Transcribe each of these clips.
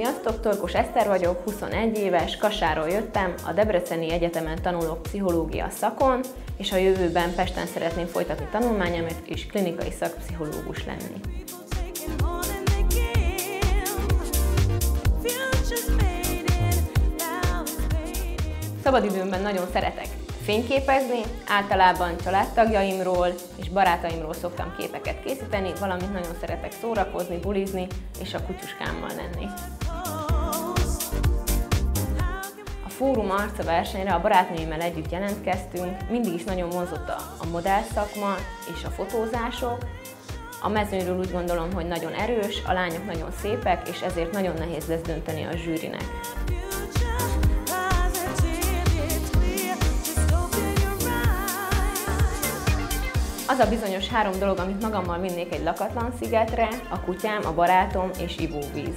Sziasztok, Torkos Eszter vagyok, 21 éves, Kassáról jöttem, a Debreceni Egyetemen tanulok pszichológia szakon, és a jövőben Pesten szeretném folytatni tanulmányomat és klinikai szakpszichológus lenni. Szabadidőmben nagyon szeretek fényképezni, általában családtagjaimról és barátaimról szoktam képeket készíteni, valamint nagyon szeretek szórakozni, bulizni és a kutyuskámmal lenni. A Fórum Arca versenyre a barátnőimmel együtt jelentkeztünk, mindig is nagyon vonzott a modellszakma és a fotózások. A mezőnyről úgy gondolom, hogy nagyon erős, a lányok nagyon szépek, és ezért nagyon nehéz lesz dönteni a zsűrinek. Az a bizonyos 3 dolog, amit magammal vinnék egy lakatlan szigetre, a kutyám, a barátom és ivóvíz.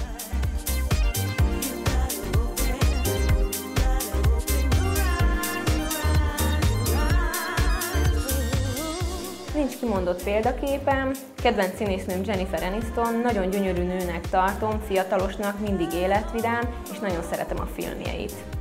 Nincs kimondott példaképem, kedvenc színésznőm Jennifer Aniston, nagyon gyönyörű nőnek tartom, fiatalosnak, mindig életvidám, és nagyon szeretem a filmjeit.